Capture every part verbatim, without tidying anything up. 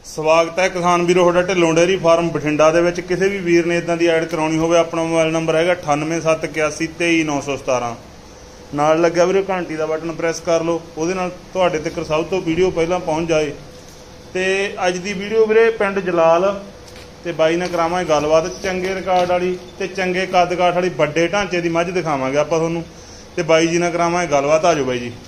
ਸਵਾਗਤ ਹੈ ਕਿਸਾਨ ਵੀਰੋ ਤੁਹਾਡਾ ਢਿੱਲੋਂ ਡੇਅਰੀ ਫਾਰਮ ਬਠਿੰਡਾ ਦੇ ਵਿੱਚ। ਕਿਸੇ ਵੀ ਵੀਰ ਨੇ ਇਦਾਂ ਦੀ ਐਡ ਕਰਾਉਣੀ ਹੋਵੇ ਆਪਣਾ ਮੋਬਾਈਲ ਨੰਬਰ ਹੈਗਾ ਅਠਾਨਵੇਂ ਸੱਤ ਇਕਿਆਸੀ ਤੇਈ ਨੌ ਸੌ ਸਤਾਰਾਂ। ਨਾਲ ਲੱਗਿਆ ਵੀਰੇ ਘੰਟੀ ਦਾ ਬਟਨ ਪ੍ਰੈਸ ਕਰ ਲਓ, ਉਹਦੇ ਨਾਲ ਤੁਹਾਡੇ ਤੱਕ ਸਭ ਤੋਂ ਵੀਡੀਓ ਪਹਿਲਾਂ ਪਹੁੰਚ ਜਾਏ। ਤੇ ਅੱਜ ਦੀ ਵੀਡੀਓ ਵੀਰੇ ਪਿੰਡ ਜਲਾਲ ਤੇ ਬਾਈ ਨਾਲ ਕਰਾਵਾਂਗੇ ਗੱਲਬਾਤ ਚੰਗੇ ਰਿਕਾਰਡ ਵਾਲੀ ਤੇ ਚੰਗੇ ਕੱਦ ਕਾਠ ਵਾਲੀ ਵੱਡੇ ਢਾਂਚੇ ਦੀ ਮੱਝ ਦਿਖਾਵਾਂਗੇ ਆਪਾਂ ਤੁਹਾਨੂੰ ਤੇ ਬਾਈ ਜੀ ਨਾਲ ਕਰਾਵਾਂਗੇ ਗੱਲਬਾਤ। ਆ ਜਾਓ ਬਾਈ ਜੀ।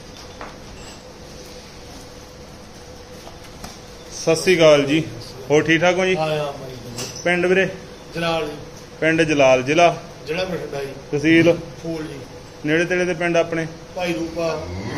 ਸਤਿ ਸ੍ਰੀ ਅਕਾਲ ਜੀ, ਹੋਰ ਠੀਕ ਠਾਕ ਹੋ ਜੀ? ਪਿੰਡ ਵੀਰੇ ਜਲਾਲ ਜੀ। ਪਿੰਡ ਜਲਾਲ, ਜ਼ਿਲ੍ਹਾ ਜ਼ਿਲ੍ਹਾ ਬਠਿੰਡਾ ਜੀ, ਤਹਿਸੀਲ ਫੂਲ ਜੀ। ਨੇੜੇ ਤੇੜੇ ਦੇ ਪਿੰਡ ਆਪਣੇ ਭਾਈ ਰੂਪਾ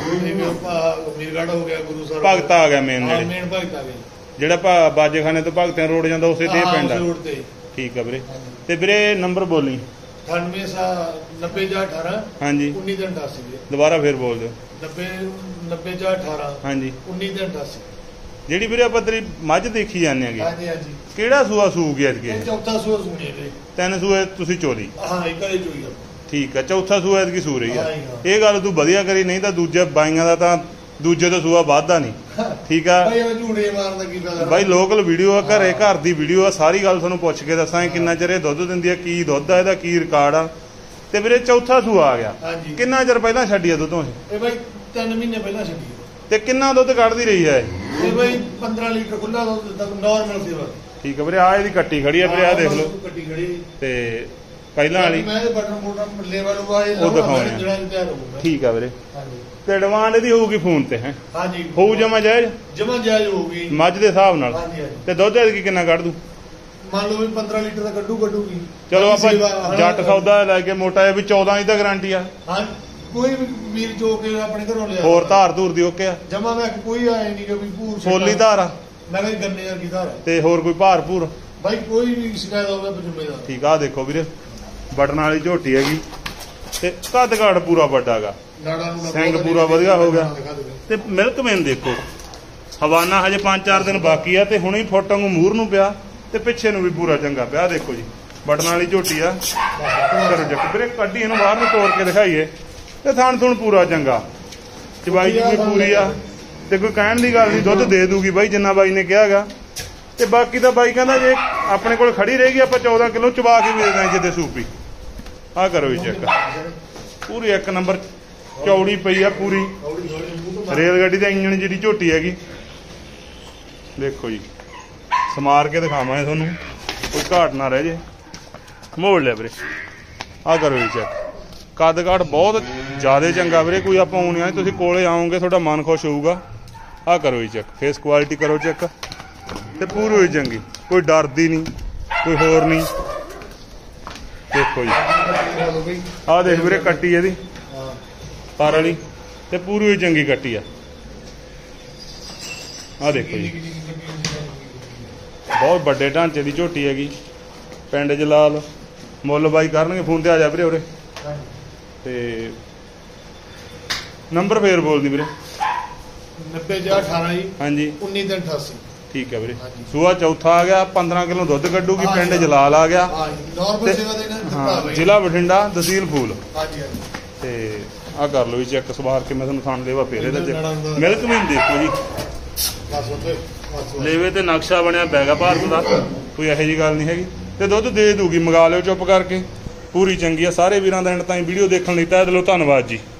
ਮੀਰਗੜ੍ਹ ਹੋ ਗਿਆ, ਗੁਰੂ ਸਾਹਿਬ ਭਗਤ ਆ ਗਿਆ ਮੇਨ ਨੇੜੇ। ਮੇਨ ਭਗਤ ਆ ਗਿਆ ਜਿਹੜਾ ਭਾ ਬਾਜੇਖਾਨੇ ਤੋਂ ਭਗਤਾਂ ਰੋਡ ਜਾਂਦਾ ਉਸੇ ਤੇ ਪਿੰਡ ਆ। ਠੀਕ ਆ ਵੀਰੇ। ਤੇ ਵੀਰੇ ਨੰਬਰ ਬੋਲੀ। ਅਠਾਨਵੇਂ ਨੱਬੇ ਜਾਂ ਅਠਾਰਾਂ ਹਾਂਜੀ ਉੱਨੀ ਤਿੰਨ ਅਠਾਸੀ। ਦੁਬਾਰਾ ਫੇਰ ਬੋਲ ਦਿਓ। ਨੱਬੇ ਨੱਬੇ ਜਾਂ ਅਠਾਰਾਂ ਹਾਂਜੀ ਉੱਨੀ ਤਿੰਨ ਅਠਾਸੀ। ਜਿਹੜੀ ਵੀਰੇ ਆਪਾਂ ਤੇਰੀ ਮੱਝ ਦੇਖੀ ਜਾਂਦੇ ਆਗੇ, ਹਾਂਜੀ ਹਾਂਜੀ, ਕਿਹੜਾ ਸੂਆ ਸੂ ਗਿਆ ਐਤਕੀ? ਚੌਥਾ ਸੂਆ ਸੂਣੀ ਹੈ। ਤਿੰਨ ਸੂਏ ਤੁਸੀਂ ਚੋਲੀ? ਹਾਂ ਇੱਕ ਵਾਲੀ ਚੋਈ ਆ। ਠੀਕ ਆ, ਚੌਥਾ ਸੂਆ ਐਤਕੀ ਸੂ ਰਹੀ ਆ। ਇਹ ਗੱਲ ਤੂੰ ਵਧੀਆ ਕਰੀ, ਨਹੀਂ ਤਾਂ ਦੂਜੇ ਬਾਈਆਂ ਦਾ ਤਾਂ ਦੂਜੇ ਤੋਂ ਸੂਆ ਵੱਧਦਾ ਨਹੀਂ। ਠੀਕ ਆ ਝੂੜੇ ਮਾਰਨ ਕੀ ਗੱਲ ਬਾਈ, ਲੋਕਲ ਵੀਡੀਓ ਆ, ਘਰੇ ਘਰ ਦੀ ਵੀਡੀਓ ਆ, ਸਾਰੀ ਗੱਲ ਤੁਹਾਨੂੰ ਪੁੱਛ ਕੇ ਦੱਸਾਂਗੇ ਕਿੰਨਾ ਚਿਰ ਇਹ ਦੁੱਧ ਦਿੰਦੀ ਆ, ਕੀ ਦੁੱਧ ਆ ਇਹਦਾ, ਕੀ ਰਿਕਾਰਡ ਆ। ਤੇ ਵੀਰੇ ਚੌਥਾ ਸੂਆ ਆ ਗਿਆ, ਕਿੰਨਾ ਚਿਰ ਪਹਿਲਾਂ ਛੱਡੀ ਆ ਦੁੱਧੋਂ ਇਹ? ਇਹ ਬਾਈ ਤਿੰਨ ਮਹੀਨੇ ਪਹਿਲਾਂ ਛੱਡੀ। ਤੇ ਕਿੰਨਾ ਦੁੱਧ ਕੱਢਦੀ ਰਹੀ ਹੈ ਇਹ ਬਾਈ ਪੰਦਰਾਂ ਲੀਟਰ ਖੁੱਲਾ ਦੁੱਧ ਨਾਰਮਲ ਸੇਵਾ। ਠੀਕ ਆ ਵੀਰੇ, ਆ ਇਹਦੀ ਕੱਟੀ ਖੜੀ ਆ ਵੀਰੇ, ਆ ਦੇਖ ਲਓ ਕੱਟੀ ਖੜੀ। ਤੇ ਪਹਿਲਾਂ ਵਾਲੀ ਮੈਂ ਬਟਨ ਬਟਨ ਲੈਵਲ ਵਾਏ ਉਹ ਦਿਖਾਉਣੇ। ਠੀਕ ਆ ਵੀਰੇ। ਤੇ ਡਿਮਾਂਡ ਇਹਦੀ ਹੋਊਗੀ ਫੋਨ ਤੇ ਹੈ? ਹਾਂਜੀ ਹੋਊ ਜਮਾ ਜਾਇਜ਼? ਜਮਾ ਜਾਇਜ਼ ਹੋਊਗੀ ਮੱਝ ਦੇ ਹਿਸਾਬ ਨਾਲ। ਹਾਂਜੀ। ਤੇ ਦੁੱਧ ਐਤਕੀ ਕਿੰਨਾ ਕੱਢ ਦੂ? ਮੰਨ ਲਓ ਵੀ ਪੰਦਰਾਂ ਲੀਟਰ ਦਾ ਕੱਢੂ ਕੱਢੂਗੀ। ਚਲੋ ਆਪਾਂ ਜੱਟ ਸੌਦਾ ਲੈ ਕੇ ਮੋਟਾ ਇਹ ਵੀ ਚੌਦਾਂ ਦੀ ਤਾਂ ਗਾਰੰਟੀ ਆ। ਹਾਂ, ਕੋਈ ਵੀ ਵੀਰ ਜੋ ਕੇ ਆਪਣੇ ਘਰੋਂ ਲਿਆ। ਹੋਰ ਧਾਰ ਧੂਰ ਦੀ ਓਕੇ ਆ? ਜਮਾ ਮੈਂ ਕੋਈ ਆਏ ਨਹੀਂ ਕਿ ਵੀ ਭੂਰ ਫੋਲੀ ਧਾਰ ਆ? ਮੈਂ ਕਿਹਾ ਗੰਨੇ ਵਰਗੀ ਧਾਰ। ਤੇ ਹੋਰ ਕੋਈ ਭਾਰ ਭੂਰ? ਬਾਈ ਕੋਈ ਵੀ ਸ਼ਿਕਾਇਤ ਹੋਵੇ ਜ਼ਿੰਮੇਦਾਰ। ਠੀਕ ਆ, ਦੇਖੋ ਵੀਰੇ ਬਟਨ ਵਾਲੀ ਝੋਟੀ ਹੈਗੀ ਤੇ ਕੱਦ ਕਾਠ ਪੂਰਾ ਵੱਡਾ ਗਾ, ਸਿੰਘ ਪੂਰਾ ਵਧੀਆ ਹੋ ਗਿਆ। ਤੇ ਮਿਲਕ ਮੈਨ ਦੇਖੋ, ਹਵਾਨਾ ਹਜੇ ਪੰਜ ਚਾਰ ਦਿਨ ਬਾਕੀ ਆ ਤੇ ਹੁਣੇ ਹੀ ਫੁੱਟ ਵਾਂਗੂ ਮੂਹਰ ਨੂੰ ਪਿਆ ਤੇ ਪਿੱਛੇ ਨੂੰ ਵੀ ਪੂਰਾ ਚੰਗਾ ਪਿਆ। ਦੇਖੋ ਜੀ ਬਟਨ ਵਾਲੀ ਝੋਟੀ ਆ। ਕਰੋ ਜੱਕ ਵੀਰੇ, ਕੱਢੀ ਇਹਨੂੰ ਬਾਹਰ ਨੂੰ ਤੋੜ ਕੇ ਦਿਖਾਈਏ ਤੇ ਥਣ ਥੁਣ ਪੂਰਾ ਚੰਗਾ, ਚਵਾਈ ਜੀ ਵੀ ਪੂਰੀ ਆ ਤੇ ਕੋਈ ਕਹਿਣ ਦੀ ਗੱਲ ਨਹੀਂ, ਦੁੱਧ ਦੇ ਦੂਗੀ ਬਾਈ ਜਿੰਨਾ ਬਾਈ ਨੇ ਕਿਹਾ ਗਾ। ਤੇ ਬਾਕੀ ਤਾਂ ਬਾਈ ਕਹਿੰਦਾ ਜੇ ਆਪਣੇ ਕੋਲ ਖੜੀ ਰਹੇਗੀ ਆਪਾਂ ਚੌਦਾਂ ਕਿਲੋ ਚਵਾ ਕੇ ਵੀ ਦੇ ਦਾਂਗੇ ਜਿੱਦੇ ਸੂਪੀ। ਆ ਕਰੋ ਜੀ ਚੈੱਕ, ਪੂਰੀ ਇੱਕ ਨੰਬਰ ਚੌੜੀ ਪਈ ਆ ਪੂਰੀ। ਰੇਲ ਗੱਡੀ ਦਾ ਇੰਜਣ ਜਿਹੜੀ ਝੋਟੀ ਹੈਗੀ, ਦੇਖੋ ਜੀ ਸਮਾਰ ਕੇ ਦਿਖਾਵਾਂਗੇ ਤੁਹਾਨੂੰ, ਕੋਈ ਘਾਟ ਨਾ ਰਹਿ ਜੇ। ਮੋੜ ਲਿਆ ਵੀਰੇ, ਆ ਕਰੋ ਜੀ ਚੈੱਕ, ਕੱਦ ਕਾਠ ਬਹੁਤ ਜ਼ਿਆਦਾ ਚੰਗਾ ਵੀਰੇ। ਕੋਈ ਆਪਾਂ ਆਉਣੀ ਆ, ਤੁਸੀਂ ਕੋਲੇ ਆਓਗੇ ਤੁਹਾਡਾ ਮਨ ਖੁਸ਼ ਹੋਊਗਾ। ਆ ਕਰੋ ਜੀ ਚੈੱਕ, ਫੇਸ ਕੁਆਲਿਟੀ ਕਰੋ ਚੈੱਕ ਤੇ ਪੂਰੀ ਹੋਈ ਚੰਗੀ, ਕੋਈ ਡਰਦੀ ਨਹੀਂ ਕੋਈ ਹੋਰ ਨਹੀਂ। ਦੇਖੋ ਜੀ ਆ ਦੇਖ ਵੀਰੇ ਕੱਟੀ ਇਹਦੀ ਪਰ ਵਾਲੀ ਤੇ ਪੂਰੀ ਹੋਈ ਚੰਗੀ ਕੱਟੀ ਆ। ਆ ਦੇਖੋ ਜੀ ਬਹੁਤ ਵੱਡੇ ਢਾਂਚੇ ਦੀ ਝੋਟੀ ਹੈਗੀ, ਪਿੰਡ ਜਲਾਲ। ਮੁੱਲ ਬਾਈ ਕਰਨਗੇ ਫੋਨ ਤੇ। ਆ ਜਾ ਵੀਰੇ ਉਰੇ। ਤੇ ਨੰਬਰ ਫੇਰ ਬੋਲਦੀ ਵੀਰੇ। ਨੱਬੇ ਜਾਂ ਅਠਾਰਾਂ ਜੀ ਹਾਂਜੀ ਉੱਨੀ ਤਿੰਨ ਅਠਾਸੀ। ਠੀਕ ਹੈ ਵੀਰੇ। ਸੂਆ ਚੌਥਾ ਆ ਗਿਆ, ਪੰਦਰਾਂ ਕਿਲੋ ਦੁੱਧ ਕੱਢੂਗੀ। ਪਿੰਡ ਜਲਾਲ ਆ ਗਿਆ, ਜ਼ਿਲ੍ਹਾ ਬਠਿੰਡਾ, ਤਹਿਸੀਲ ਫੂਲ। ਤੇ ਆ ਕਰ ਲਓ ਜੀ ਚੈੱਕ ਸਵਾਰ ਕੇ, ਮੈਂ ਤੁਹਾਨੂੰ ਥਾਣ ਦੇਵਾ ਫੇਰੇ ਦਾ ਚੈੱਕ। ਮਿਲਕ ਵੀ ਦੇਖੋ ਜੀ, ਲੇਵੇ ਤੇ ਨਕਸ਼ਾ ਬਣਿਆ ਬੈਗਾ ਭਾਰਤ ਦਾ, ਕੋਈ ਇਹੋ ਜਿਹੀ ਗੱਲ ਨਹੀਂ ਹੈਗੀ। ਤੇ ਦੁੱਧ ਦੇ ਦੂਗੀ, ਮੰਗਾ ਲਿਓ ਚੁੱਪ ਕਰਕੇ, ਪੂਰੀ ਚੰਗੀ ਆ। ਸਾਰੇ ਵੀਰਾਂ ਦਾ ਐਂਡ ਤਾਈਂ ਵੀਡੀਓ ਦੇਖਣ ਲਈ ਤਹਿ ਦਿਲੋਂ ਧੰਨਵਾਦ ਜੀ।